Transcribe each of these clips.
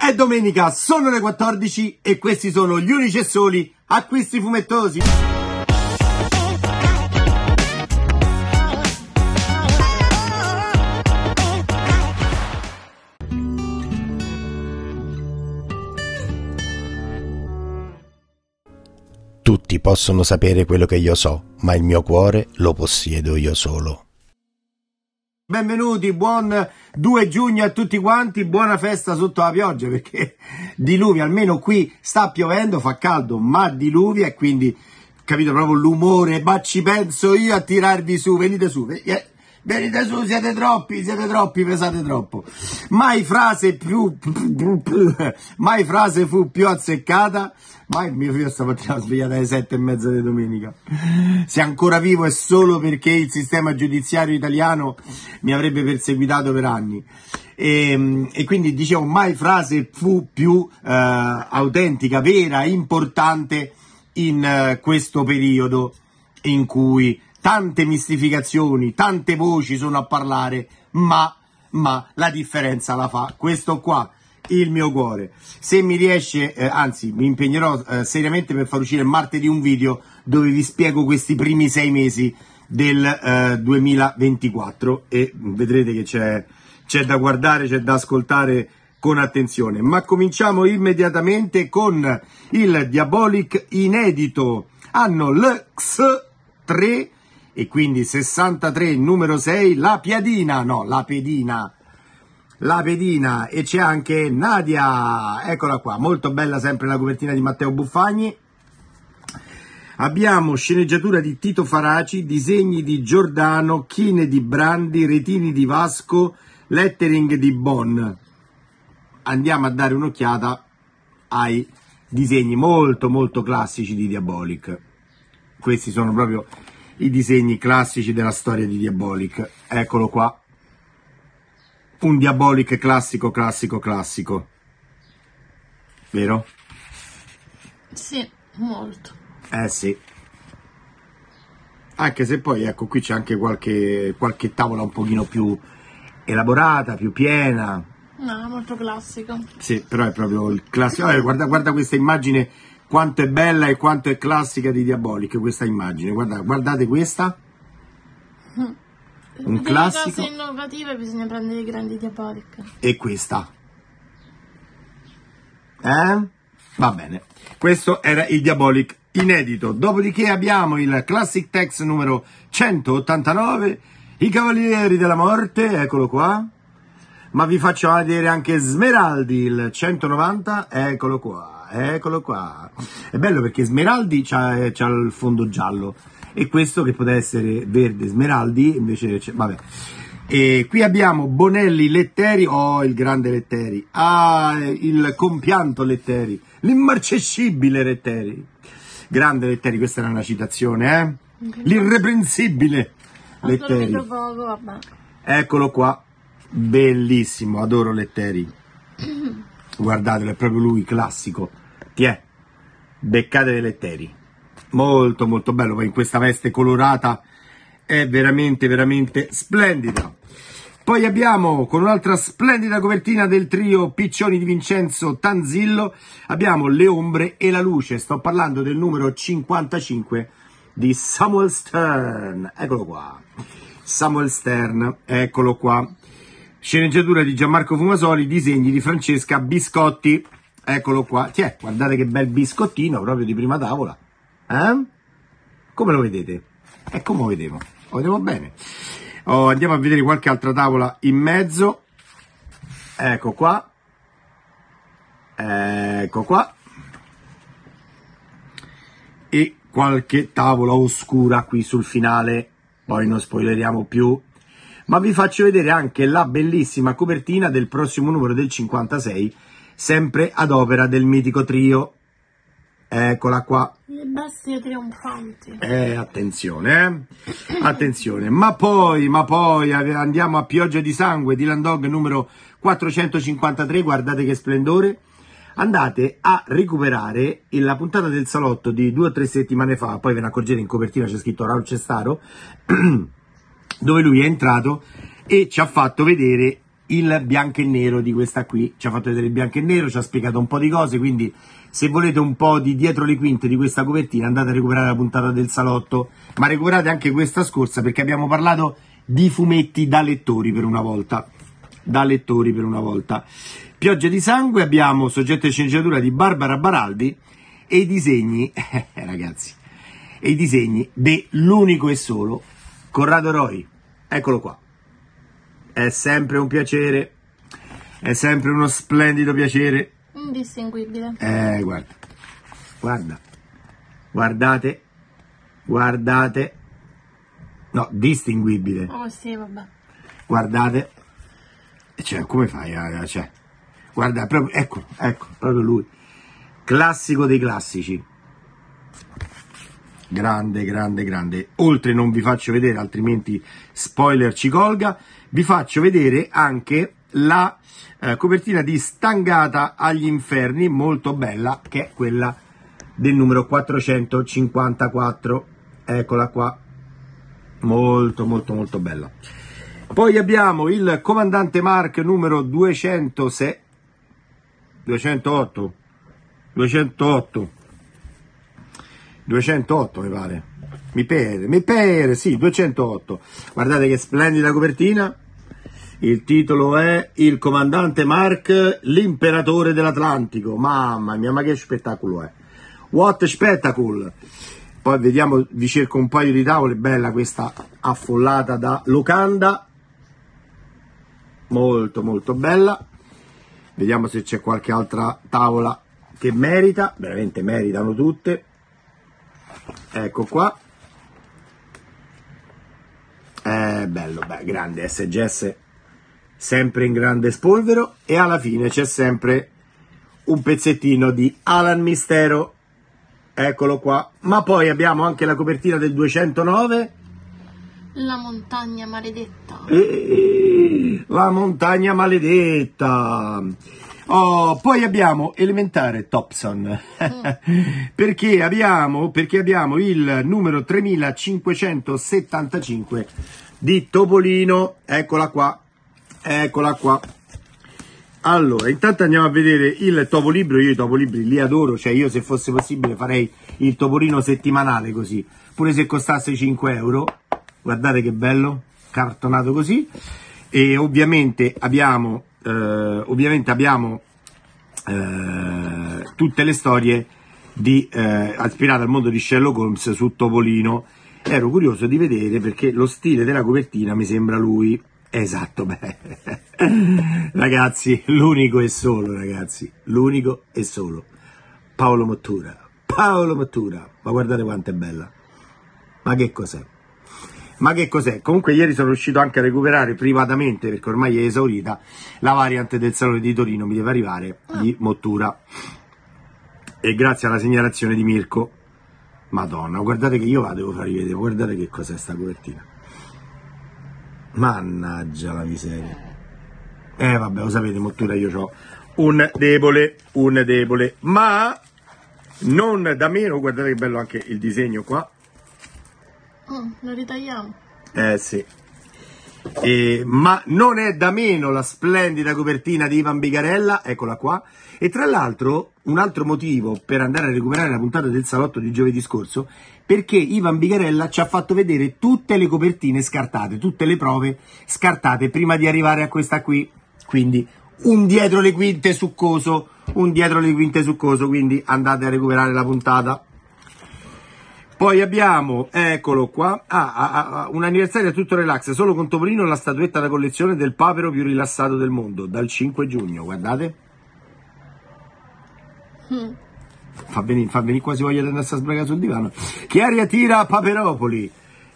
È domenica, sono le 14 e questi sono gli unici e soli acquisti fumettosi. Tutti possono sapere quello che io so, ma il mio cuore lo possiedo io solo. Benvenuti, buon 2 giugno a tutti quanti, buona festa sotto la pioggia perché diluvia, almeno qui sta piovendo, fa caldo ma diluvia e quindi capito proprio l'umore, ma ci penso io a tirarvi su, venite su, venite su, siete troppi, pesate troppo. Mai frase fu più azzeccata. Ma il mio figlio stamattina svegliato alle 7:30 di domenica. Se ancora vivo è solo perché il sistema giudiziario italiano mi avrebbe perseguitato per anni. E quindi dicevo, mai frase fu più autentica, vera, importante in questo periodo in cui tante mistificazioni, tante voci sono a parlare, ma la differenza la fa questo qua. Il mio cuore. Se mi riesce, anzi mi impegnerò seriamente per far uscire martedì un video dove vi spiego questi primi 6 mesi del 2024 e vedrete che c'è da guardare, c'è da ascoltare con attenzione. Ma cominciamo immediatamente con il Diabolic inedito anno LX3 e quindi 63 numero 6, la pedina, e c'è anche Nadia, eccola qua, molto bella sempre la copertina di Matteo Buffagni. Abbiamo sceneggiatura di Tito Faraci, disegni di Giordano, chine di Brandi, retini di Vasco, lettering di Bon. Andiamo a dare un'occhiata ai disegni molto molto classici di Diabolic. Questi sono proprio i disegni classici della storia di Diabolic, eccolo qua. Un Diabolic classico, vero? Sì, molto. Sì. Anche se poi, ecco, qui c'è anche qualche tavola un pochino più elaborata, più piena. No, molto classico. Sì, però è proprio il classico. Guarda questa immagine, quanto è bella e quanto è classica di Diabolic, questa immagine. Guardate questa. Un classico. Per cose innovative bisogna prendere i grandi Diabolic. E questa. Va bene. Questo era il Diabolic inedito. Dopodiché abbiamo il Classic Text numero 189, I Cavalieri della Morte, eccolo qua. Ma vi faccio vedere anche Smeraldi, il 190, eccolo qua. È bello perché Smeraldi c'ha il fondo giallo. E questo che poteva essere verde Smeraldi invece vabbè. E qui abbiamo Bonelli Letteri, il grande Letteri, il compianto Letteri, l'immarcescibile Letteri, grande Letteri, questa era una citazione, l'irreprensibile Letteri, eccolo qua, bellissimo, adoro Letteri, guardatelo, è proprio lui, classico, beccate Letteri. Molto molto bello, poi in questa veste colorata è veramente veramente splendida. Poi abbiamo con un'altra splendida copertina del trio Piccioni di Vincenzo Tanzillo, abbiamo Le ombre e la luce, sto parlando del numero 55 di Samuel Stern, eccolo qua, Samuel Stern, eccolo qua, sceneggiatura di Gianmarco Fumasoli, disegni di Francesca Biscotti, eccolo qua, guardate che bel biscottino proprio di prima tavola. Come lo vedete? È come lo vedevo bene. Andiamo a vedere qualche altra tavola in mezzo, ecco qua, e qualche tavola oscura qui sul finale, poi non spoileriamo più, ma vi faccio vedere anche la bellissima copertina del prossimo numero del 56, sempre ad opera del mitico trio. Eccola qua. Le bestie trionfanti. Attenzione. Ma poi andiamo a Pioggia di sangue, Dylan Dog numero 453, guardate che splendore. Andate a recuperare la puntata del salotto di 2 o 3 settimane fa, poi ve ne accorgete in copertina c'è scritto Raul Cestaro, dove lui è entrato e ci ha fatto vedere il bianco e nero di questa qui, ci ha fatto vedere il bianco e nero, ci ha spiegato un po' di cose, quindi se volete un po' di dietro le quinte di questa copertina andate a recuperare la puntata del salotto, ma recuperate anche questa scorsa perché abbiamo parlato di fumetti da lettori per una volta. Pioggia di sangue, abbiamo soggetto e sceneggiatura di Barbara Baraldi e i disegni, ragazzi, e i disegni dell'unico e solo Corrado Roy. Eccolo qua. È sempre un piacere, è sempre uno splendido piacere. Indistinguibile. Guardate. No, distinguibile. Oh sì, vabbè. Guardate. Cioè, come fai? Cioè, guarda, proprio, ecco, proprio lui. Classico dei classici. Grande. Oltre non vi faccio vedere, altrimenti spoiler ci colga, vi faccio vedere anche la copertina di Stangata agli Inferni, molto bella, che è quella del numero 454. Eccola qua. Molto bella. Poi abbiamo il Comandante Mark numero 208 mi pare. Mi pare, sì, 208. Guardate che splendida copertina. Il titolo è Il Comandante Mark, l'imperatore dell'Atlantico. Mamma mia, ma che spettacolo è. What spectacle. Poi vediamo, vi cerco un paio di tavole, bella questa affollata da locanda. Molto bella. Vediamo se c'è qualche altra tavola che merita, veramente meritano tutte. Ecco qua. Bello, grande SGS, sempre in grande spolvero, e alla fine c'è sempre un pezzettino di Alan Mistero, eccolo qua. Ma poi abbiamo anche la copertina del 209, La montagna maledetta. la montagna maledetta. Oh, poi abbiamo Elementare Thompson perché abbiamo il numero 3575 di Topolino. Eccola qua. Allora, intanto andiamo a vedere il Topolibro. Io i Topolibri li adoro, cioè io se fosse possibile farei il Topolino settimanale così, pure se costasse 5 euro. Guardate che bello, cartonato così. E ovviamente abbiamo tutte le storie ispirate al mondo di Sherlock Holmes su Topolino. Ero curioso di vedere perché lo stile della copertina mi sembra lui. Esatto, ragazzi, l'unico e solo Paolo Mottura, ma guardate quanto è bella, ma che cos'è? Comunque ieri sono riuscito anche a recuperare privatamente, perché ormai è esaurita, la variante del Salone di Torino, mi deve arrivare, di Mottura, e grazie alla segnalazione di Mirko. Madonna, guardate che io la devo far rivedere, guardate che cos'è sta copertina, mannaggia la miseria. Vabbè, lo sapete, Mottura, io ho un debole, ma non da meno. Guardate che bello anche il disegno qua. Lo ritagliamo. Sì. Ma non è da meno la splendida copertina di Ivan Bigarella, eccola qua. E tra l'altro un altro motivo per andare a recuperare la puntata del salotto di giovedì scorso, perché Ivan Bigarella ci ha fatto vedere tutte le copertine scartate, tutte le prove scartate prima di arrivare a questa qui. Quindi un dietro le quinte succoso, quindi andate a recuperare la puntata. Poi abbiamo, eccolo qua, un anniversario a tutto relax, solo con Topolino, la statuetta da collezione del papero più rilassato del mondo, dal 5 giugno, guardate. Fa venire quasi voglia di andare a sbragare sul divano. Che aria tira a Paperopoli,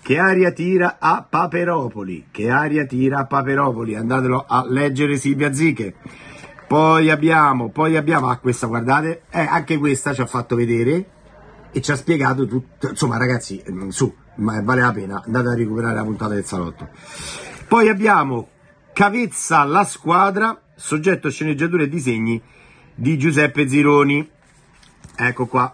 andatelo a leggere, Silvia Ziche. Poi abbiamo, questa guardate, anche questa ci ha fatto vedere e ci ha spiegato tutto, insomma ragazzi, ma vale la pena, andate a recuperare la puntata del salotto. Poi abbiamo Cavezza la squadra, soggetto, sceneggiature e disegni di Giuseppe Zironi. Ecco qua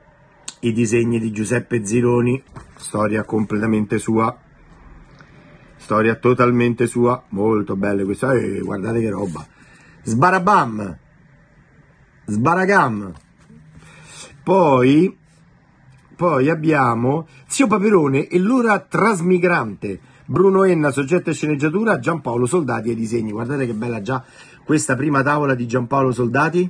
i disegni di Giuseppe Zironi, storia completamente sua. storia totalmente sua, molto belle questa, guardate che roba, sbarabam, sbaragam. Poi abbiamo Zio Paperone e l'ora trasmigrante, Bruno Enna, soggetto e sceneggiatura, Giampaolo Soldati ai disegni. Guardate che bella già questa prima tavola di Giampaolo Soldati,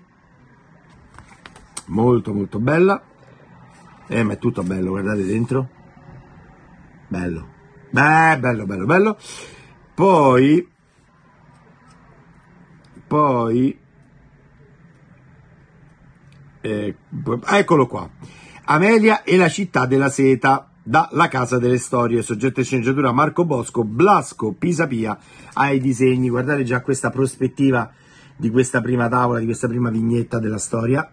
molto molto bella, ma è tutto bello, guardate dentro, bello, bello bello bello. Poi eccolo qua, Amelia e la città della seta, da La Casa delle Storie, soggetto e sceneggiatura Marco Bosco, Blasco Pisapia ai disegni. Guardate già questa prospettiva di questa prima tavola, di questa prima vignetta della storia.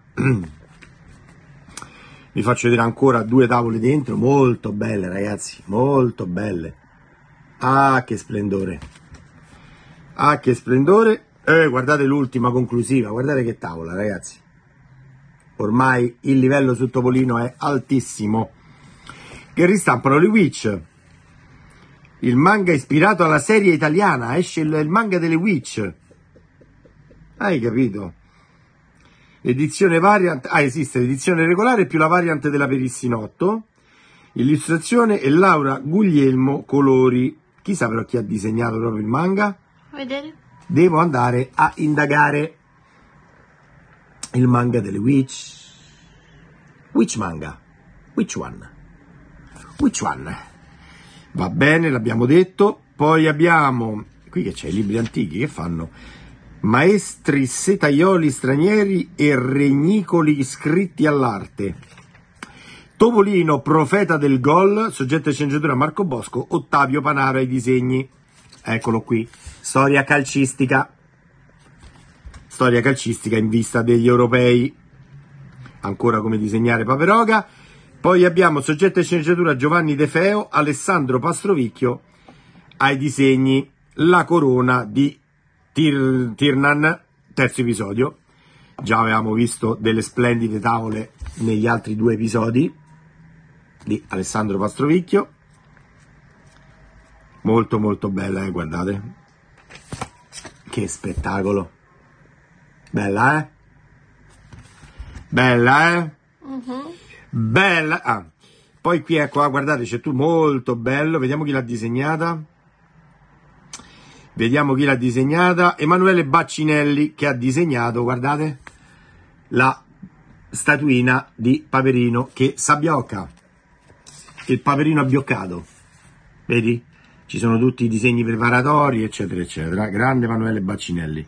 Vi faccio vedere ancora 2 tavole dentro, molto belle ragazzi, molto belle. Ah che splendore, ah che splendore. Guardate l'ultima conclusiva, guardate che tavola ragazzi, ormai il livello sul Topolino è altissimo. Che ristampano le Witch, il manga ispirato alla serie italiana, esce il manga delle Witch, hai capito? Edizione variant, esiste l'edizione regolare più la variant della Perissinotto, illustrazione e Laura Guglielmo, colori. Chissà però chi ha disegnato proprio il manga, Vedere? Devo andare a indagare. Il manga delle Witch, Witch manga, which one? Which one? Va bene, l'abbiamo detto. Poi abbiamo qui che c'è i libri antichi che fanno maestri setaioli stranieri e regnicoli iscritti all'arte. Topolino, profeta del gol, soggetto e sceneggiatura Marco Bosco, Ottavio Panaro ai disegni. Eccolo qui, storia calcistica in vista degli europei, ancora come disegnare Paperoga. Poi abbiamo soggetto e sceneggiatura Giovanni De Feo, Alessandro Pastrovicchio ai disegni, La corona di Tirnan, terzo episodio. Già avevamo visto delle splendide tavole negli altri 2 episodi di Alessandro Pastrovicchio, molto molto bella, guardate che spettacolo, bella bella bella. Poi qui ecco, guardate, c'è tu, molto bello, vediamo chi l'ha disegnata, Emanuele Baccinelli, che ha disegnato, guardate, la statuina di Paperino che s'abbiocca, il Paperino abbioccato, vedi? Ci sono tutti i disegni preparatori eccetera eccetera, grande Emanuele Baccinelli.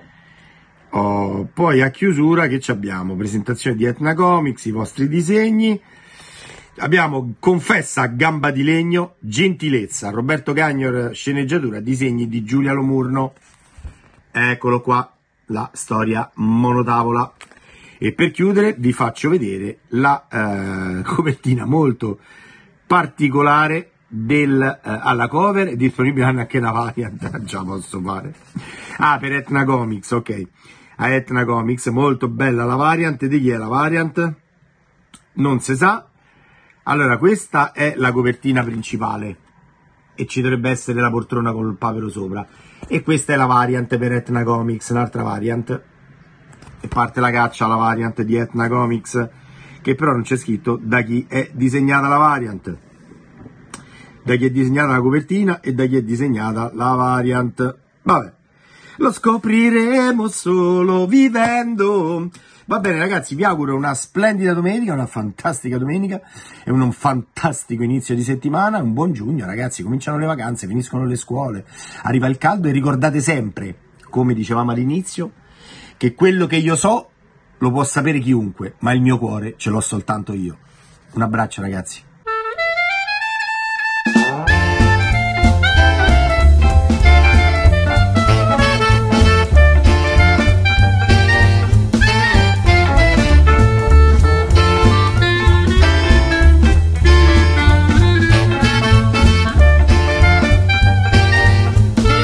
Poi a chiusura che abbiamo? Presentazione di Etna Comics, i vostri disegni. Abbiamo Confessa Gamba di Legno, Gentilezza, Roberto Gagnor, sceneggiatura, disegni di Giulia Lomurno. Eccolo qua, la storia monotavola. E per chiudere vi faccio vedere la copertina molto particolare alla cover, è disponibile anche una variant, già posso fare. Per Etna Comics, ok. A Etna Comics, molto bella la variant. Di chi è la variant? Non si sa. Allora, questa è la copertina principale e ci dovrebbe essere la poltrona con il papero sopra, e questa è la variant per Etna Comics, un'altra variant, e parte la caccia alla variant di Etna Comics, che però non c'è scritto da chi è disegnata la variant, da chi è disegnata la copertina e da chi è disegnata la variant. Vabbè, lo scopriremo solo vivendo. Va bene ragazzi, vi auguro una splendida domenica, una fantastica domenica e un fantastico inizio di settimana, un buon giugno ragazzi, cominciano le vacanze, finiscono le scuole, arriva il caldo, e ricordate sempre, come dicevamo all'inizio, che quello che io so lo può sapere chiunque, ma il mio cuore ce l'ho soltanto io. Un abbraccio ragazzi.